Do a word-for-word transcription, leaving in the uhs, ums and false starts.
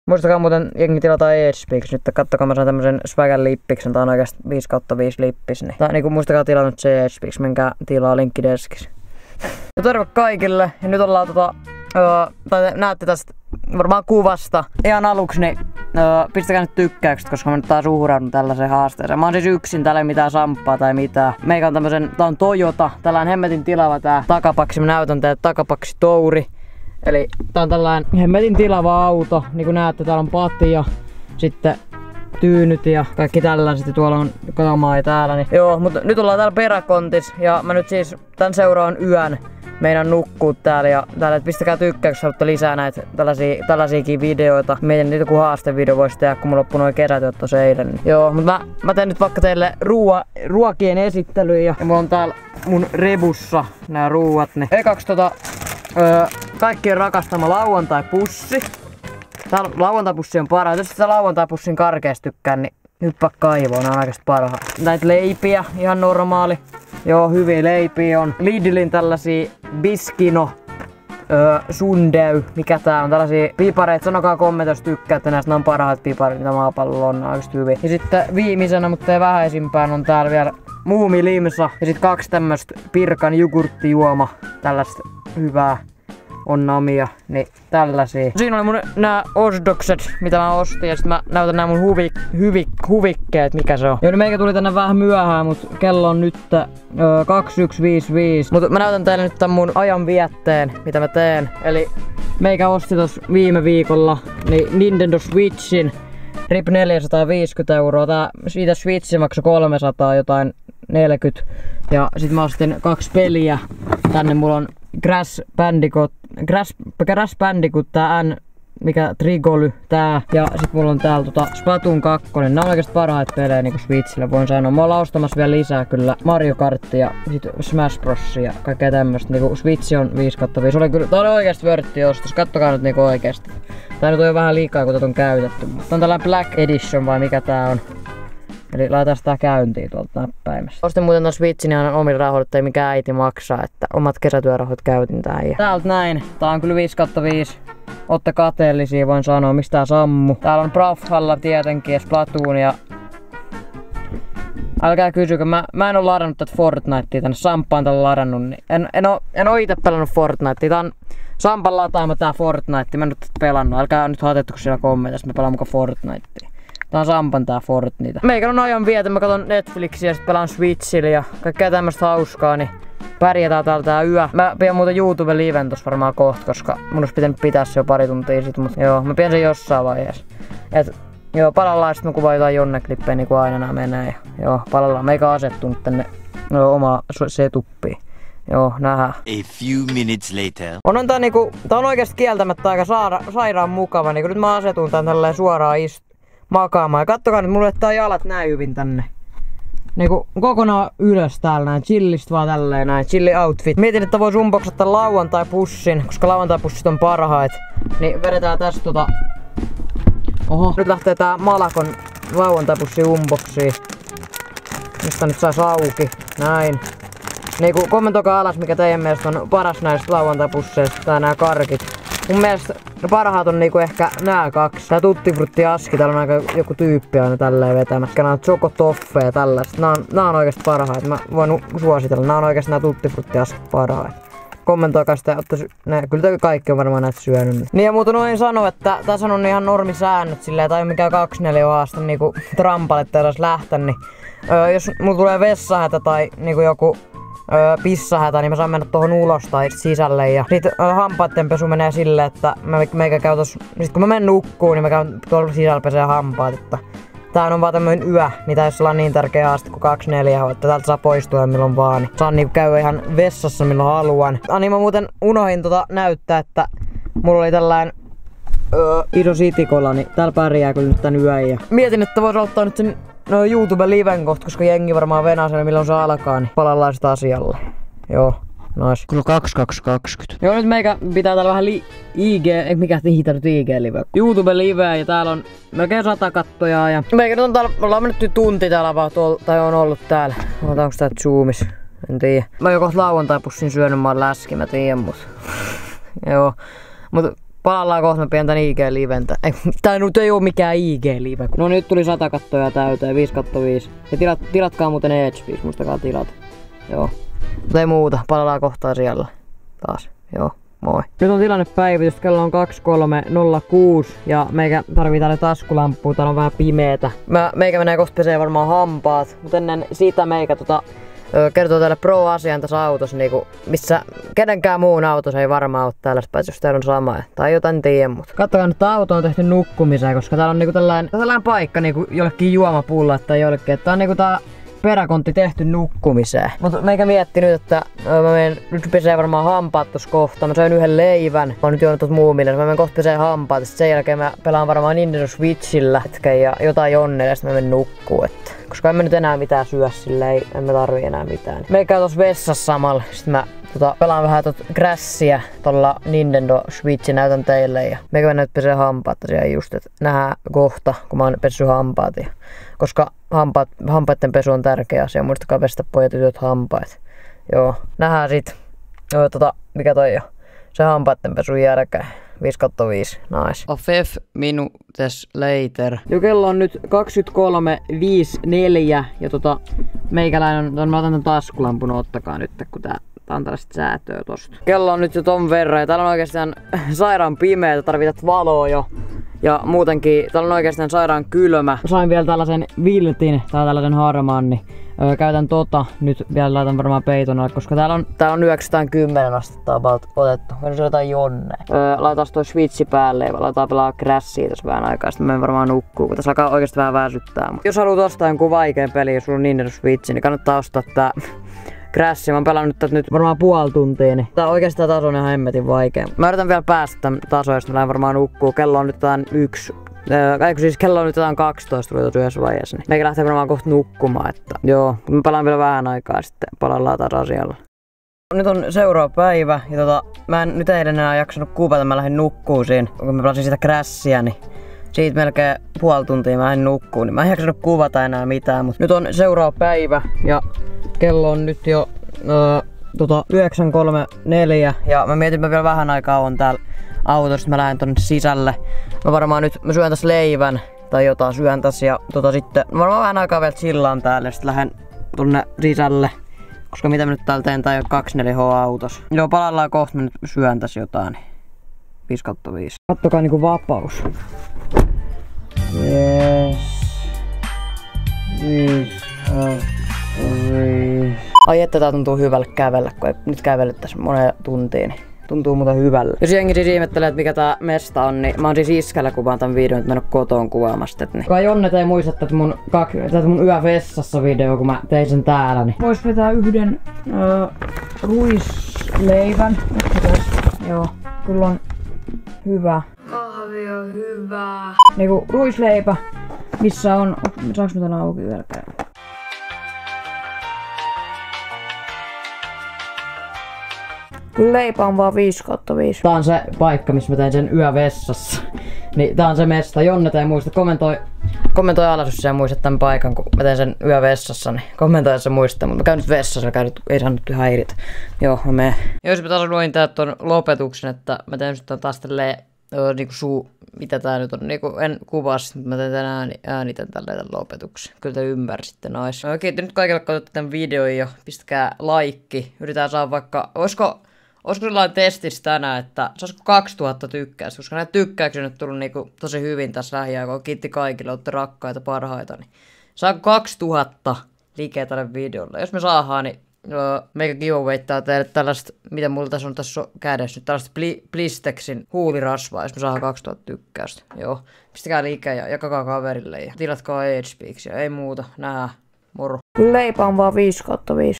Muistakaa muuten jengi tilata Edgepeaks. Nyt kattokaa, mä saan tämmösen Swagger lippiksen. Tää on oikeesti viisi kautta viisi lippis. Niin. Tää, niinku muistakaa tilannut se Edgepeaks. Menkää tilaa linkki deskissä. Ja terve kaikille. Ja nyt ollaan tota... Öö, tai näette tästä varmaan kuvasta. Ihan aluksi, niin öö, pistäkää nyt tykkäykset, koska mä nyt taas uhraudun tällaiseen haasteeseen. Mä oon siis yksin, täällä ei mitään samppaa tai mitään. Meikä on tämmösen, tää on Toyota, tällä on hemmetin tilava tää takapaksi. Mä näytän teille takapaksi touri. Eli tää on tällainen hemmetin tilava auto. Niin kuin näette, täällä on pati ja sitten tyynyt ja kaikki tällaiset. Ja tuolla on kamaa täällä. Niin. Joo, mutta nyt ollaan täällä peräkontis ja mä nyt siis tän seuraan yön. Meidän nukkuu täällä ja täällä, et pistäkää tykkäyksiä, jos haluatte lisää näitä tällaisia, tällaisiakin videoita. Mietin niitä, kun haastevideo voisi tehdä, kun mulla loppui noin kesätyöt tossa eilen. Niin. Joo, mutta mä, mä teen nyt vaikka teille ruoa, ruokien esittelyä ja, ja mulla on täällä mun rebussa nää ruuat. Niin. Ekaksi tota, öö, kaikkien rakastama lauantai-pussi. Tää lauantai-pussi on paras. Jos sitä lauantai-pussin karkeasta tykkään, niin hyppää kaivoon, nää on oikeesti parhaat. Näitä leipiä, ihan normaali. Joo, hyviä leipiä on. Lidlin tällaisia Biskino öö, Sundeu, mikä tää on, tällaisia pipareita. Sanokaa kommentoissa, jos tykkäätte näistä, nää on parhaat piparit, mitä maapallolla on, nää on oikeesti hyviä. Ja sitten viimeisenä, mutta ei vähäisimpään, on täällä vielä Muumi Limsa. Ja sitten kaksi tämmöstä Pirkan jogurttijuoma, tällaista hyvää. On namia, niin tällaisia. Siinä oli mun nää ostokset, mitä mä ostin, ja sit mä näytän nää mun huvi, huvi, huvikkeet, mikä se on. Joo, niin meikä tuli tänne vähän myöhään, mut kello on nyt öö, kaksikymmentäyksi viisikymmentäviisi. Mut mä näytän teille nyt tän mun ajan vietteen, mitä mä teen. Eli meikä osti tos viime viikolla niin Nintendo Switchin R I P neljäsataaviisikymmentä euroa. Tää, siitä Switch maksoi kolmesataa jotain neljäkymmentä. Ja sit mä ostin kaksi peliä. Tänne mulla on Crash Bandicoot, Crash, Crash Bandicoot tää N, mikä Trigoly tää. Ja sit mulla on täällä tota Splatoon kaksi. Nää on oikeesti parhaita pelejä niinku Switchillä, voin sanoa. Mä ollaan ostamassa vielä lisää kyllä Mario Karttia ja sit Smash Bros ja kaikkea tämmöstä. Niinku Switch on viisi kautta viisi. Oli kyllä, tää oli oikeesti vörtti ostos. Kattokaa nyt niinku oikeesti. Tää nyt on jo vähän liikaa, kun tätä on käytetty. Tää on tällainen Black Edition vai mikä tää on. Eli laitetaan sitä käyntiin tuolta näppäimestä. Ostin muuten ton Switchin ihan omilla rahoilla, ettei mikään äiti maksaa, että omat kesätyörahoit käytin tähän. Ja täältä näin. Tää on kyllä viisi kautta viisi. Ootte kateellisia, voin sanoa, mistä tää sammu. Täällä on Brawlhalla tietenkin ja Splatoon ja... Älkää kysykö, mä, mä en oo ladannut tätä Fortnitea tänne. Samppa on tällä ladannut, niin en, en, oo, en oo ite pelannut Fortnitea. Tää on Sampan lataama tää Fortnite. Mä en oo tätä pelannut. Älkää nyt hatettuko siellä kommenteissa, mä pelaan muka Fortnitea. Tää on Sampan tää Fortnite. Meikä on ajan vietä, mä katon Netflixiä ja sit pelaan Switchillä ja kaikkea tämmöstä hauskaa, niin pärjätään täällä tää yö. Mä pidän muuten YouTube-liven tossa varmaan kohta, koska mun olisi pitänyt pitää se jo pari tuntia sit, mut joo, mä pidän sen jossain vaiheessa. Et joo, palallaan sit mä kuvaan jotain Jonne-klippejä niinku aina nää menee ja joo, palallaan. Meikä on asettunut tänne no, omaa setuppiin. Joo, nähdään. A few minutes later. On, on tää niinku, tää on oikeesti kieltämättä aika saara, sairaan mukava, niinku nyt mä asetun tän tälleen suoraan ist makaamaan. Ja kattokaa nyt, mulle vetää jalat näin hyvin tänne. Niinku kokonaan ylös täällä näin, chillistä vaan tälleen näin, chilli outfit. Mietin, että vois unboxata lauantai-pussin, koska lauantai-pussit on parhaat. Niin vedetään tästä tota... Oho, nyt lähtee tää Malakon lauantai-pussi unboxiin. Mistä nyt sais auki, näin. Niinku kommentoikaa alas, mikä teidän mielestä on paras näistä lauantai-pusseista, tää nää karkit. Mun mielestä parhaat on niinku ehkä nää kaksi. Tää Tutti Frutti Aski, täällä on aika joku tyyppi aina tälleen vetämässä. Nää on Choco Toffee ja tällaiset. Nää on, nää on oikeesti parhaat. Mä voin suositella. Nää on oikeesti nää Tutti Frutti Aski parhaat. Kommentoikaa sitä, ottais, nää, kyllä te kaikki on varmaan näitä syönyt. Niin ja muuten noin sanoa, että tässä on ihan normisäännöt silleen, tai mikään kaksikymmentäneljä haasta niinku trampalle edes lähteä, niin öö, jos mulla tulee vessahätä tai niinku joku Öö, pissahätä, niin mä saan mennä tuohon ulos tai sisälle ja sit öö, hampaitten pesu menee silleen, että mä, meikä käy tos, sit kun mä menen nukkuun, niin mä käyn tuolla sisällä pesee hampaat, että tää on vaan tämmönen yö, niin tää ei olla niin tärkeä asti kuin kaksikymmentäneljä, että täältä saa poistua milloin vaan, niin saan niinku käydä ihan vessassa milloin haluan. Ah niin mä muuten unohin tota näyttää, että mulla oli tällainen öö, iso sitikola, niin täällä pärjää kyllä nyt tän yön ja mietin, että vois ottaa nyt sen no YouTube-liven kohta, koska jengi varmaan venää sen, milloin se alkaa, niin palallaan sitä asialle. Joo, nois. Kyllä kaksi kaksi kaksikymmentä. Joo, nyt meikä pitää täällä vähän li I G, ei mikä hiitä nyt I G-live. YouTube-liveä ja täällä on melkein sata kattojaa ja meikä nyt on täällä, ollaan mennyt tunti täällä vaan tuolla, tai on ollut täällä. Otetaanko tää zoomis? En tiedä. Mä oon jo kohta lauantai-pussin syönyt, mä oon läski, mä tiedän, mut joo. Mut Palallaan kohta, mä pidän tän I G-liventä. Ei, tää nyt ei oo mikään I G-live. No nyt tuli sata kattoja täyteen, viisi kautta viisi. Ja tilat, tilatkaa muuten H P, muistakaa tilata. Joo. Mutta ei muuta, palallaan kohtaa siellä. Taas. Joo. Moi. Nyt on tilannepäivitys, kello on kaksikymmentäkolme nolla kuusi ja meikä tarvii täällä taskulampua, täällä on vähän pimeetä. Mä, meikä menee kohta pesee varmaan hampaat, mutta ennen sitä meikä tota, ö, kertoo teille pro-asian tässä autossa, niinku, missä kenenkään muun autossa ei varmaan ole täällä, paitsi jos täällä on sama tai jotain tiedä, mutta katsokaa nyt, tää auto on tehty nukkumiseen, koska täällä on niinku tällainen, tällainen paikka niinku jollekin juomapulla tai jollekin, että tää on niinku tää peräkontti tehty nukkumiseen. Mutta meikä mietti nyt, että ö, mä menen, nyt pesee varmaan hampaat tossa kohta. Mä söin yhden leivän. Mä oon nyt juonut tot muumille. Mä menen kohta pesee hampaat. Sitten sen jälkeen mä pelaan varmaan Nintendo Switchillä hetken ja jotain Jonnelle ja sitten mä menen nukkuu. Että. Koska en mä nyt enää mitään syö silleen, en mä tarvii enää mitään. Meikä on tossa vessassa samalla. Sitten mä tota, pelaan vähän tot Crashia tolla Nintendo Switchin, näytän teille. Ja meikä mennä nyt pesee hampaat tosiaan just, että nähdään kohta, kun mä oon pessy hampaat. Ja koska hampaat, hampaiden pesu on tärkeä asia, muistakaa pestä pojat tytöt hampaat. Joo, nähdään sit, joo, tota, mikä toi jo, se hampaiden pesun jälkeen. viisi kautta viisi, nice. A fef minutes later. Jo kello on nyt kaksikymmentäkolme viisikymmentäneljä ja tota, meikäläinen on, mä otan tän taskulampun, ottakaa nyt, kun tää on tällaista säätöä tosta. Kello on nyt jo ton verran ja täällä on oikeastaan sairaan pimeä, tarvitat valoa jo. Ja muutenkin täällä on oikeastaan sairaan kylmä. Mä sain vielä tällaisen viltin tai tällaisen harmaan, niin öö, käytän tota. Nyt vielä laitan varmaan peiton alle, koska täällä on, täällä on yhdeksänsataakymmenen astetta about otettu. Mennään se jotain jonne. Öö, laitaan toi switchi päälle ja laitaan pelaa Crashia tässä vähän aikaa. Sitten menen varmaan nukkuu, kun tässä alkaa oikeesti vähän väsyttää. Mut jos haluat ostaa jonkun vaikean peli, jos sulla on Nintendo Switch, niin kannattaa ostaa tää Crash. Mä oon pelannut tätä nyt varmaan puoli tuntia, niin tää oikeesti tää taso on ihan hemmetin vaikea. Mä yritän vielä päästä tän tasoon, jos mä lähden varmaan nukkuu. Kello on nyt jotain yksi. Eikö siis kello on nyt jotain kaksitoista tuli tuossa yhdessä vaiheessa. Niin meikä lähtee varmaan kohta nukkumaan, että joo. Mä palaan vielä vähän aikaa ja sitten palallaan taas asialla. Nyt on seuraava päivä ja tota, mä en nyt eilen enää jaksanut kuvata, mä lähdin nukkuun siinä. Kun mä pelasin sitä Crashia, niin siitä melkein puoli tuntia mä lähdin nukkuun, niin mä en jaksanut kuvata enää mitään. Mutta nyt on seuraava päivä ja kello on nyt jo öö, tota, yhdeksän kolmekymmentäneljä ja mä mietin, että mä vielä vähän aikaa on täällä autossa, mä lähden tonne sisälle. Mä varmaan nyt, mä syön tässä leivän tai jotain syön tässä ja tota sitten, mä varmaan vähän aikaa vielä chillaan täällä ja sit lähden tonne sisälle. Koska mitä mä nyt täällä teen, tää ei oo kaksikymmentäneljä H autossa. Joo, palallaan kohta, mä nyt syön tässä jotain. viisi kautta viisi. Kattokaa niinku vapaus. Yes. viisi kautta viisi. Ai että tää tuntuu hyvälle kävellä, kun ei nyt kävellyt tässä moneen tuntiin. Tuntuu muuta hyvällä. Jos jengi siis ihmettelee, että mikä tää mesta on, niin mä oon siis iskällä kuvaan tän videon, että mä en oo kotoon kuvaamasta. Niin. Kai Jonnet ei muista tätä mun, tätä mun yövessassa video, kun mä tein sen täällä. Niin. Vois vetää yhden öö, ruisleivän. Joo, kyllä on hyvä. Kahvi on hyvä. Niinku ruisleipä, missä on... Saanko mä tän auki vielä käydä? Leipä on vaan viisi kautta viisi. Tää on se paikka, missä mä tein sen yövessassa. Niin tää on se mesta. Jonnet ei muista. Kommentoi, kommentoi alas, jos sä muistat tän paikan, kun mä tein sen yövessassa. Niin kommentoi, jos sä muistat. Mutta mä käyn nyt vessassa, käyn nyt, ei saanut häiritä. Joo, mä menen. Jos mä taas luin tää ton lopetuksen, että mä tein nyt taas tälleen öö, niinku suu, mitä tää nyt on, niinku en kuvaa sit, mutta mä teen tän ääni, äänitän tälleen tän lopetuksen. Kyllä te ymmärsitte, nais. Nice. Kiitos nyt kaikille, kun otatte tän videon ja pistäkää like. Yritetään saada vaikka, oisko Olisiko sellainen testis tänään, että saisiko kaksituhatta tykkäystä, koska näitä tykkäyksiä on nyt tullut niinku tosi hyvin tässä lähiaikoina. Kiitti kaikille, olette rakkaita, parhaita. Niin saako kaksituhatta likeä tälle videolle? Jos me saadaan, niin öö, meikä giveawayttaa teille tällaista, mitä mulla tässä on tässä kädessä nyt, tällaista pli, Blistexin huulirasvaa, jos me saadaan kaksituhatta tykkäystä. Joo, pistäkää like ja jakakaa kaverille ja tilatkaa H P ja ei muuta, nähdään, moro. Leipä on vaan viisi kautta viisi.